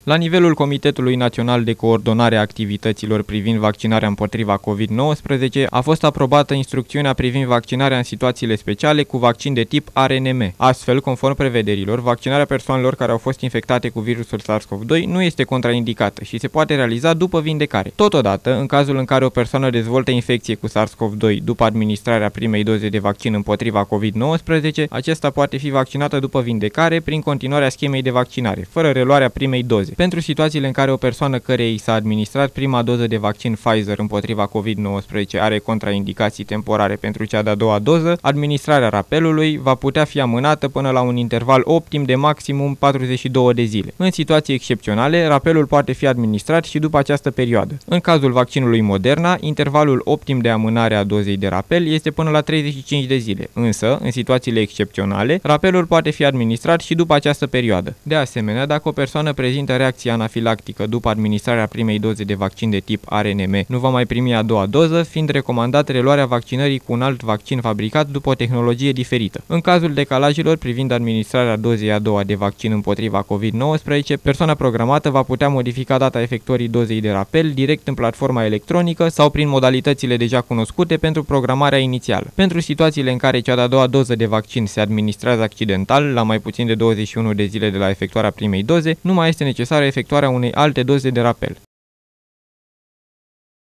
La nivelul Comitetului Național de Coordonare a Activităților privind vaccinarea împotriva COVID-19 a fost aprobată instrucțiunea privind vaccinarea în situațiile speciale cu vaccin de tip RNM. Astfel, conform prevederilor, vaccinarea persoanelor care au fost infectate cu virusul SARS-CoV-2 nu este contraindicată și se poate realiza după vindecare. Totodată, în cazul în care o persoană dezvoltă infecție cu SARS-CoV-2 după administrarea primei doze de vaccin împotriva COVID-19, acesta poate fi vaccinată după vindecare prin continuarea schemei de vaccinare, fără reluarea primei doze. Pentru situațiile în care o persoană căreia i s-a administrat prima doză de vaccin Pfizer împotriva COVID-19 are contraindicații temporare pentru cea de-a doua doză, administrarea rapelului va putea fi amânată până la un interval optim de maximum 42 de zile. În situații excepționale, rapelul poate fi administrat și după această perioadă. În cazul vaccinului Moderna, intervalul optim de amânare a dozei de rapel este până la 35 de zile, însă, în situațiile excepționale, rapelul poate fi administrat și după această perioadă. De asemenea, dacă o persoană prezintă reacție anafilactică după administrarea primei doze de vaccin de tip RNM, nu va mai primi a doua doză, fiind recomandat reluarea vaccinării cu un alt vaccin fabricat după o tehnologie diferită. În cazul decalajelor privind administrarea dozei a doua de vaccin împotriva COVID-19, persoana programată va putea modifica data efectuării dozei de rapel direct în platforma electronică sau prin modalitățile deja cunoscute pentru programarea inițială. Pentru situațiile în care cea de-a doua doză de vaccin se administrează accidental, la mai puțin de 21 de zile de la efectuarea primei doze, nu mai este necesară efectuarea unei alte doze de rapel.